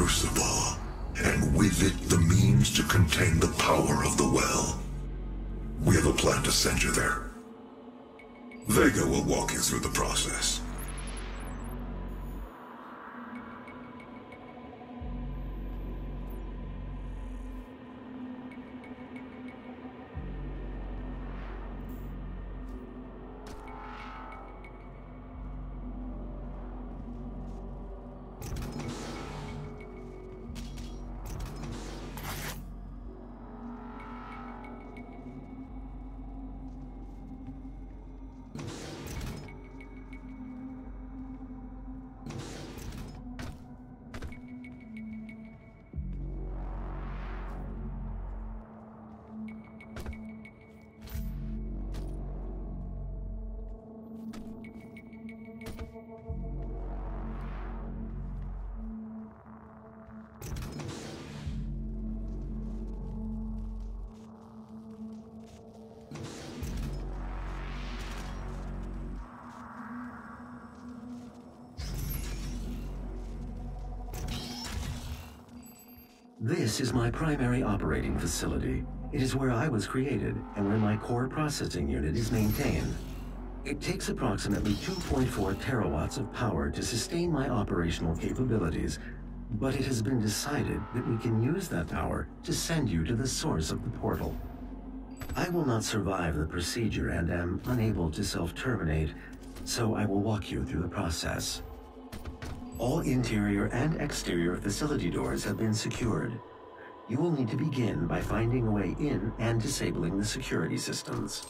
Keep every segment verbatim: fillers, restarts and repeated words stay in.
crucible, and with it the means to contain the power of the well. We have a plan to send you there. Vega will walk you through the process. This is my primary operating facility. It is where I was created and where my core processing unit is maintained. It takes approximately two point four terawatts of power to sustain my operational capabilities, but it has been decided that we can use that power to send you to the source of the portal. I will not survive the procedure and am unable to self-terminate, so I will walk you through the process. All interior and exterior facility doors have been secured. You will need to begin by finding a way in and disabling the security systems.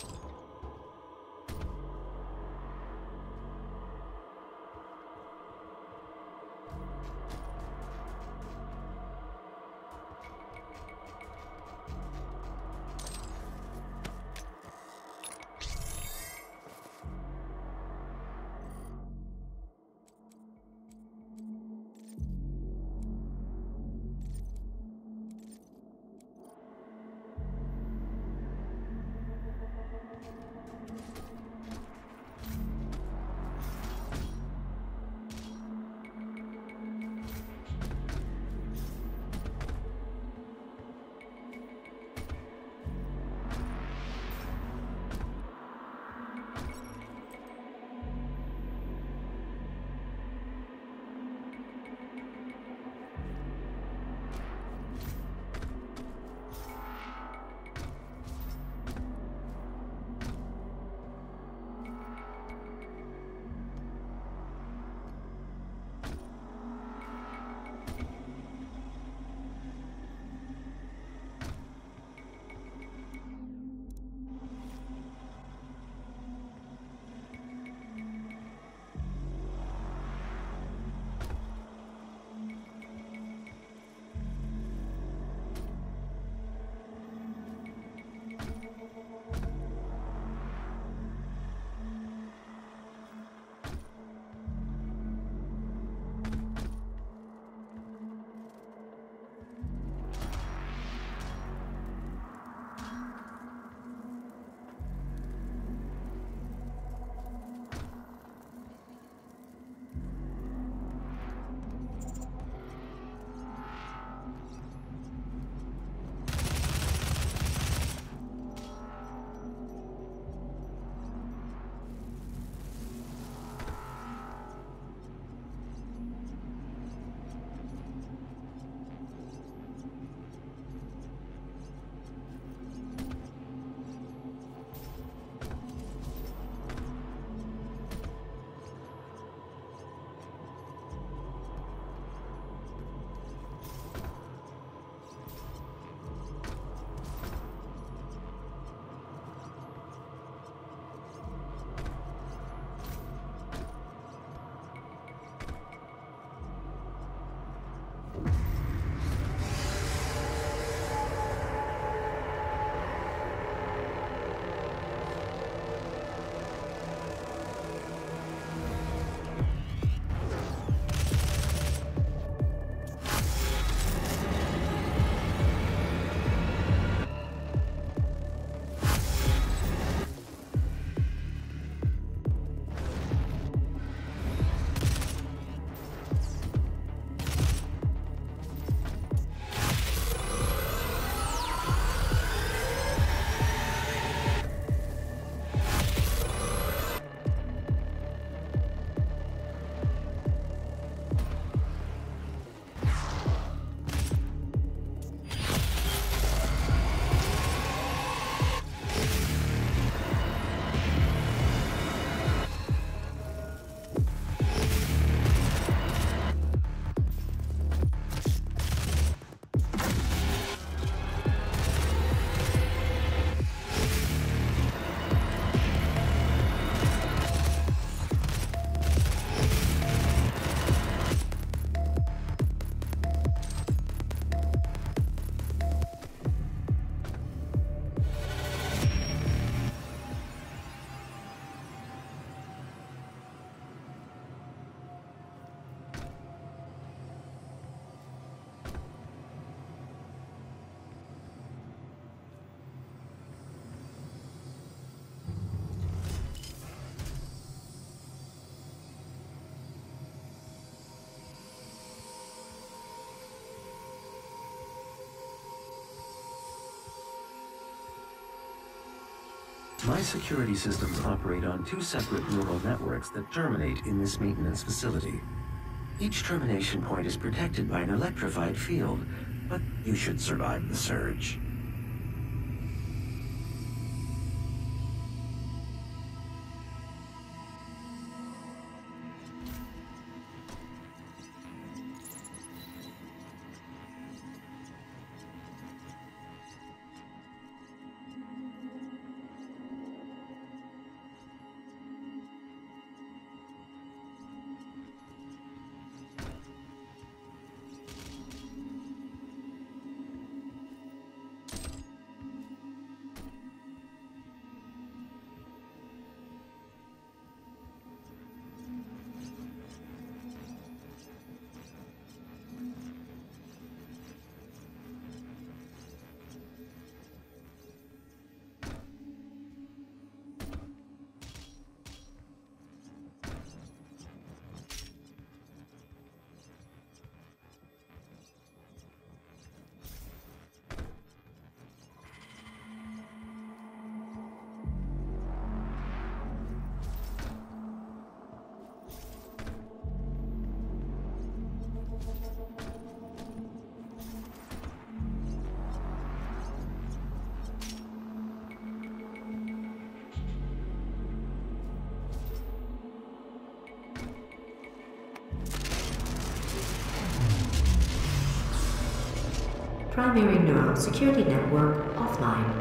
My security systems operate on two separate neural networks that terminate in this maintenance facility. Each termination point is protected by an electrified field, but you should survive the surge. Primary neural security network offline.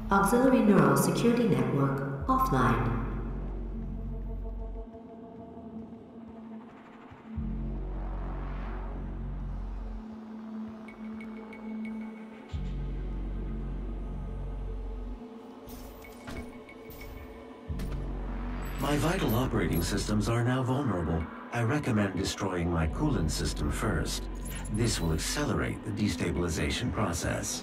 Auxiliary Neural Security Network offline. My vital operating systems are now vulnerable. I recommend destroying my coolant system first. This will accelerate the destabilization process.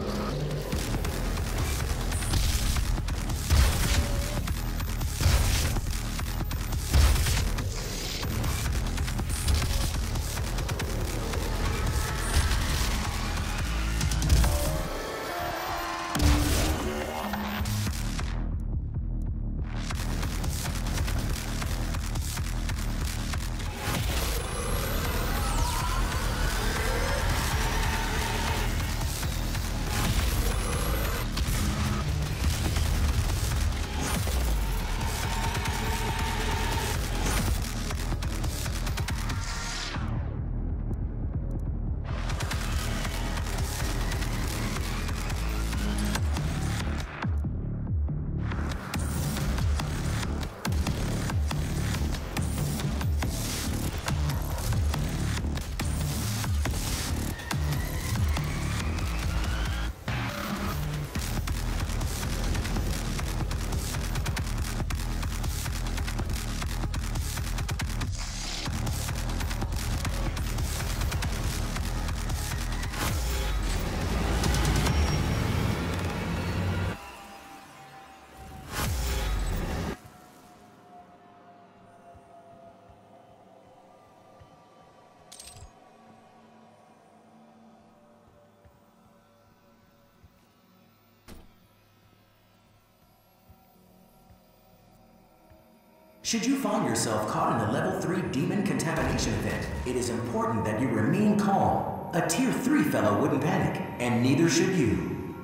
Should you find yourself caught in a level three demon contamination event, it is important that you remain calm. A tier three fellow wouldn't panic, and neither should you.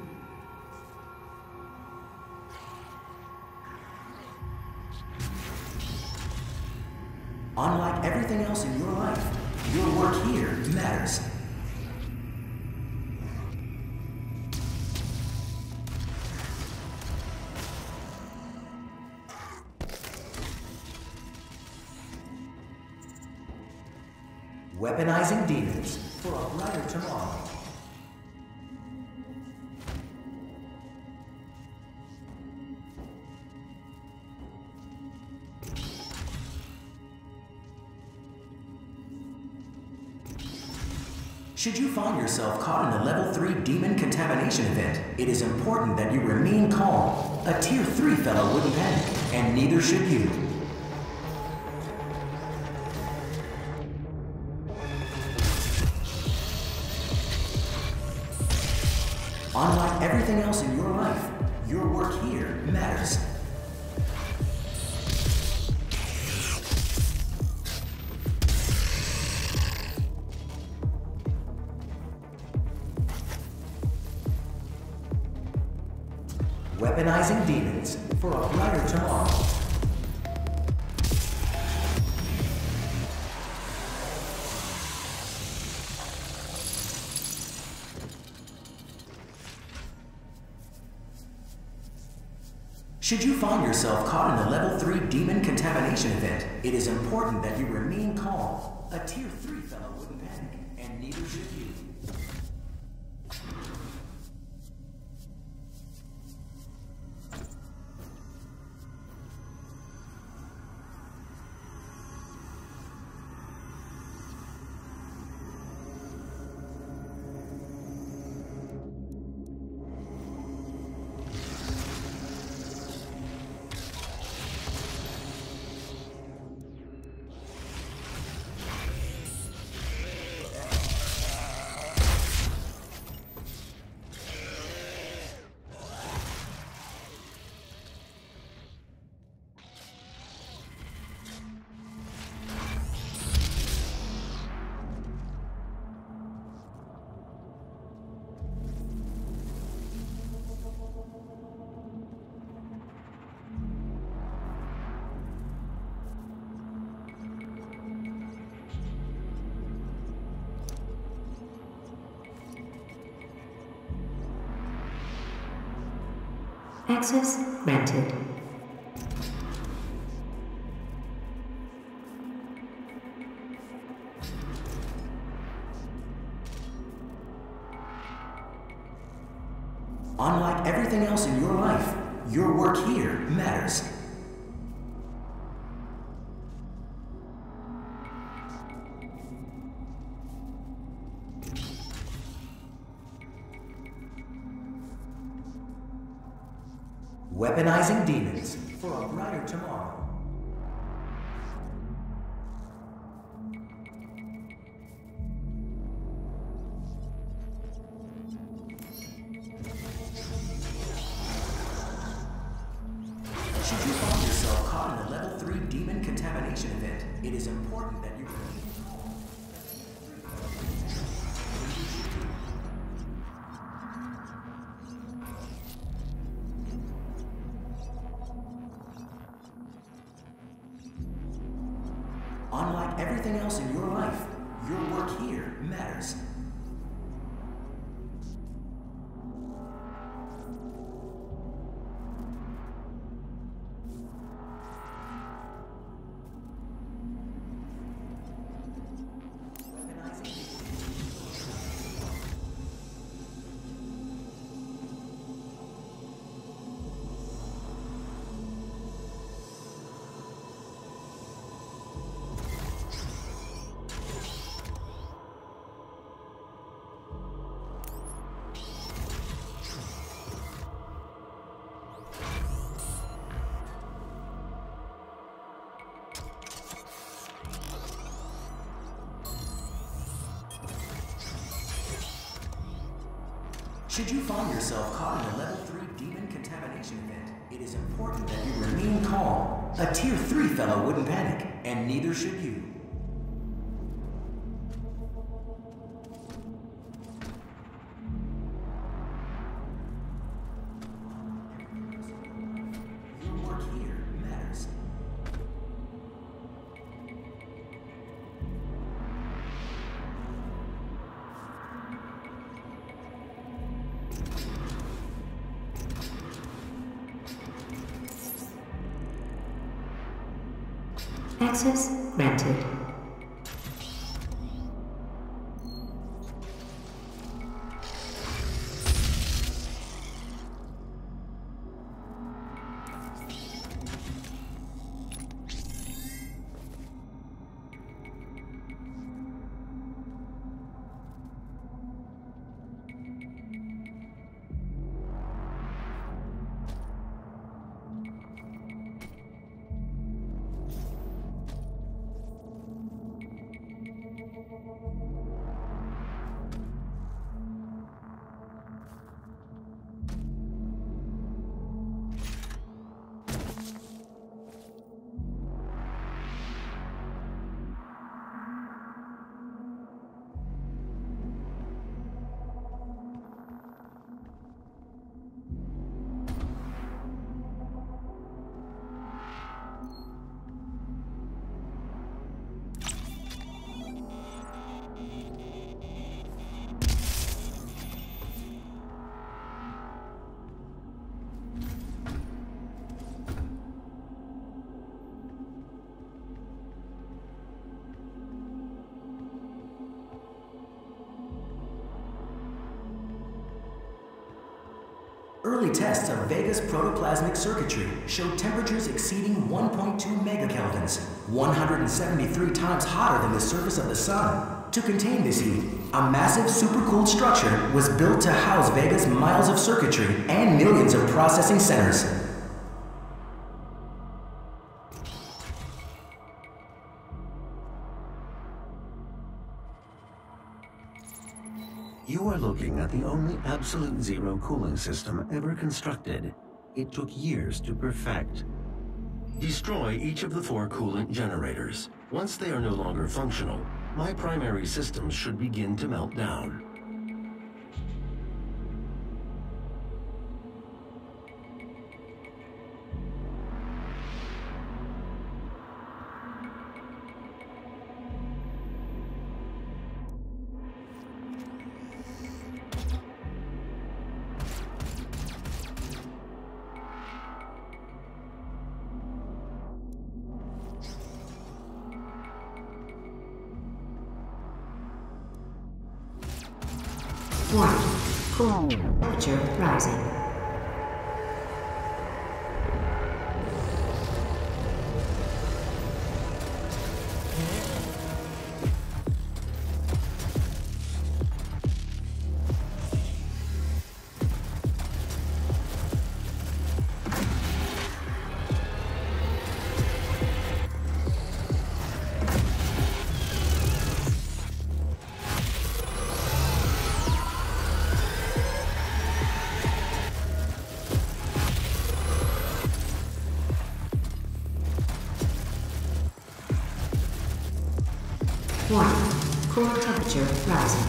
Unlike everything else in your life, your work here matters. Weaponizing demons for a brighter tomorrow. Should you find yourself caught in a level three demon contamination event, it is important that you remain calm. A tier three fellow wouldn't panic, and neither should you. Unlike everything else in your life, your work here matters. Weaponizing demons for a brighter tomorrow. Should you find yourself caught in a level three demon contamination event, it is important that you remain calm. A tier three fellow wouldn't panic, and neither should you. Access granted. Unlike everything else in your life, your work here matters. Weaponizing demons for a brighter tomorrow. Should you find yourself caught in a level three demon contamination event, it is important that you remain calm. Unlike everything else in your life, your work here matters. Should you find yourself caught in a level three demon contamination event, it is important that you remain calm. A tier three fellow wouldn't panic, and neither should you. Your work here matters. Access granted. Early tests of Vega's protoplasmic circuitry showed temperatures exceeding one point two megakelvins, one hundred seventy-three times hotter than the surface of the sun. To contain this heat, a massive supercooled structure was built to house Vega's miles of circuitry and millions of processing centers. You are looking at the only absolute zero cooling system ever constructed. It took years to perfect. Destroy each of the four coolant generators. Once they are no longer functional, my primary systems should begin to melt down. Warning. Core temperature rising. Warning. Core temperature rising.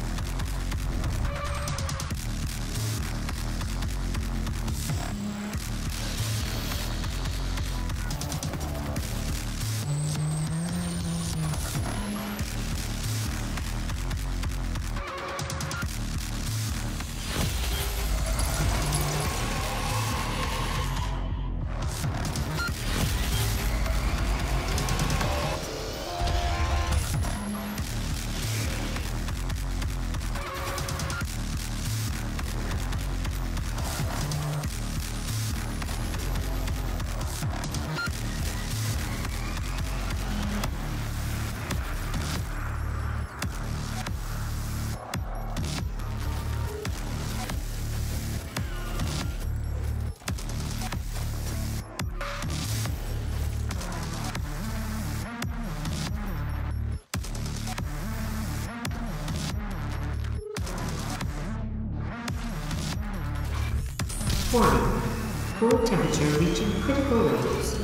Warning. Core temperature reaching critical levels.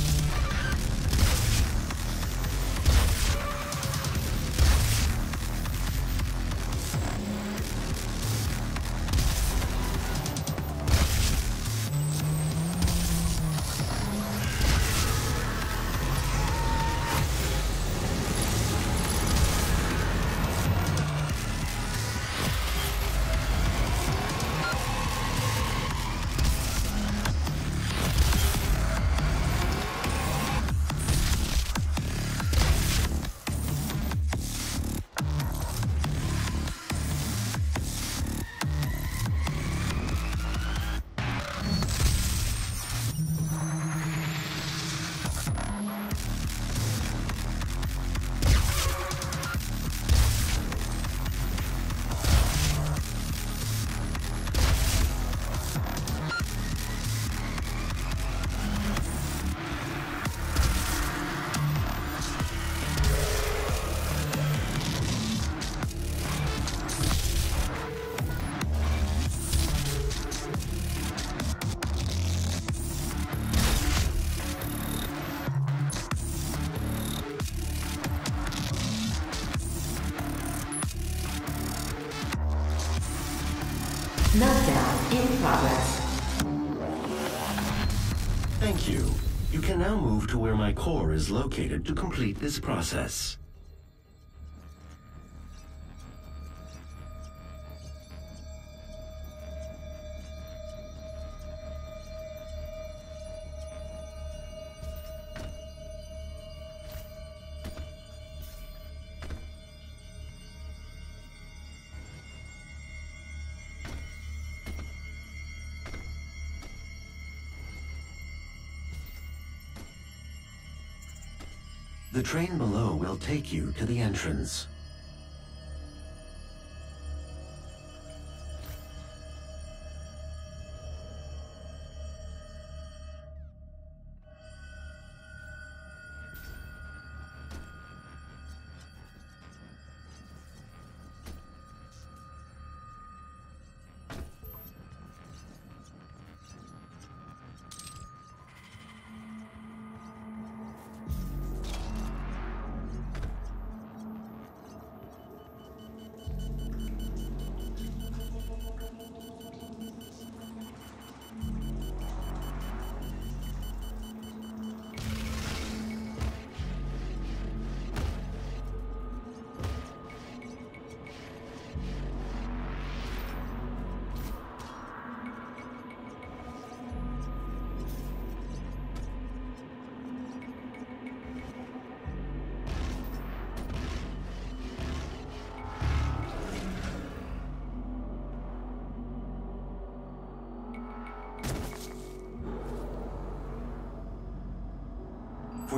Meltdown in progress. Thank you. You can now move to where my core is located to complete this process. The train below will take you to the entrance.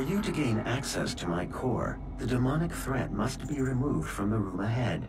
For you to gain access to my core, the demonic threat must be removed from the room ahead.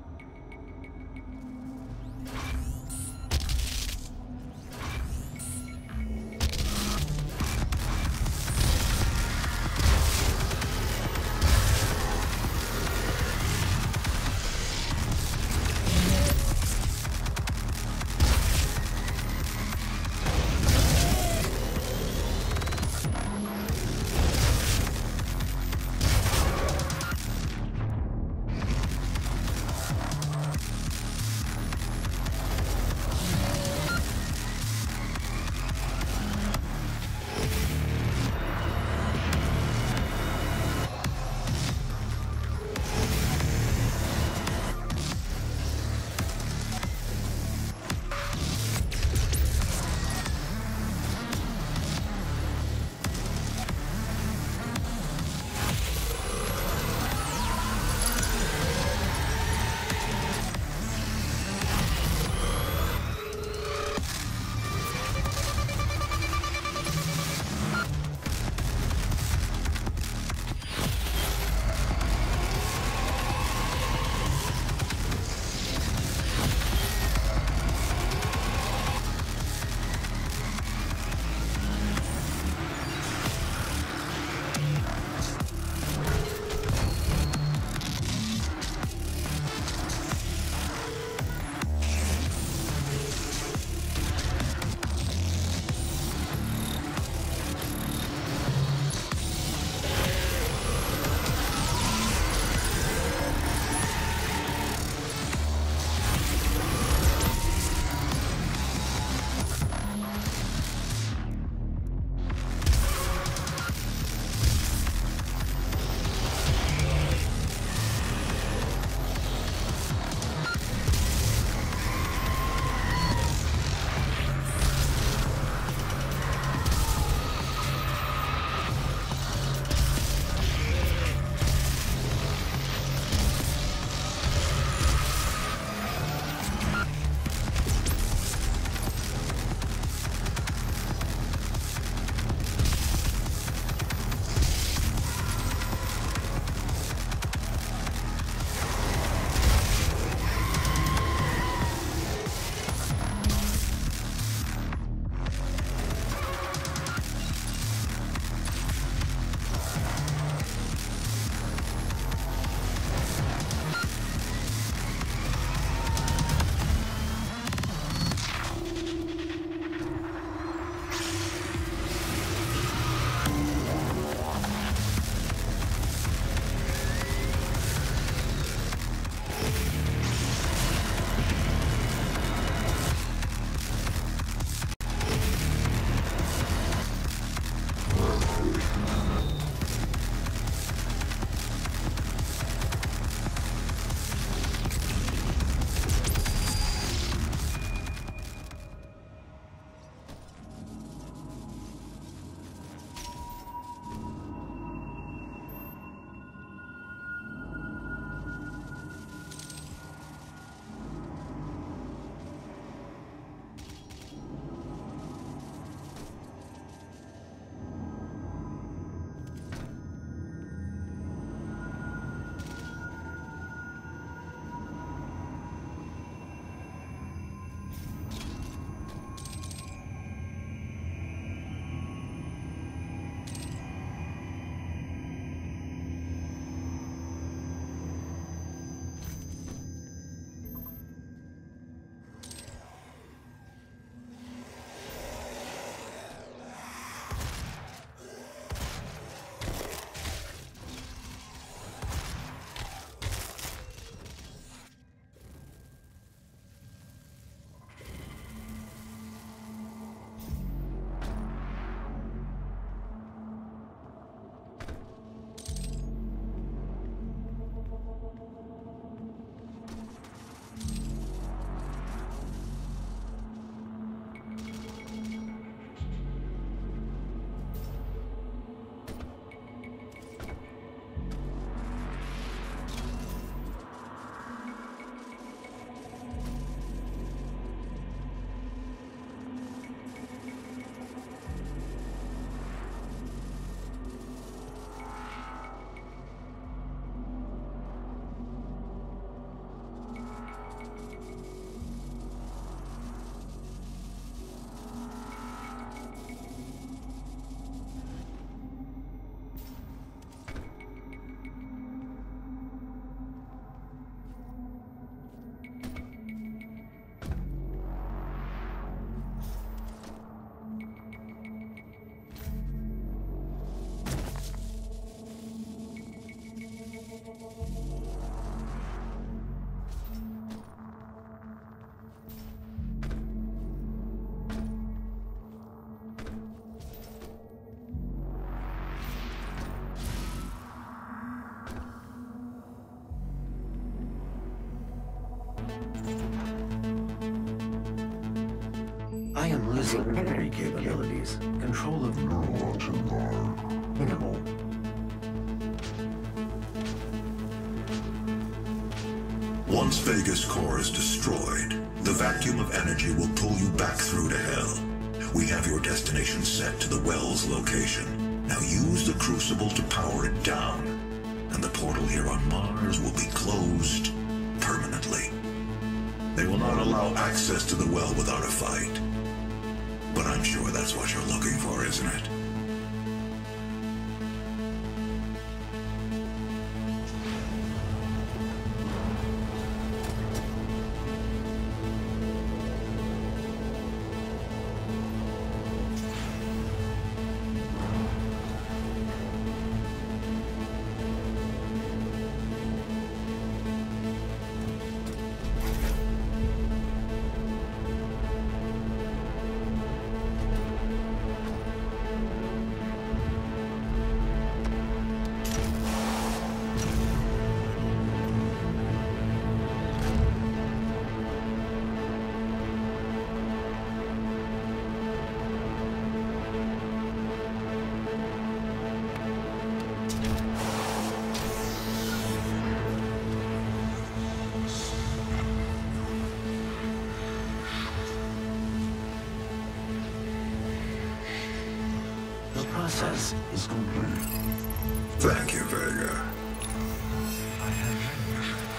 I am losing memory capabilities. Control of neurologic are minimal. Once Vega's core is destroyed, the vacuum of energy will pull you back through to hell. We have your destination set to the well's location. Now use the crucible to power it down, and the portal here on Mars will be closed permanently. They will not allow access to the well without a fight. But I'm sure that's what you're looking for, isn't it? The process is complete. Thank you, Vega. I have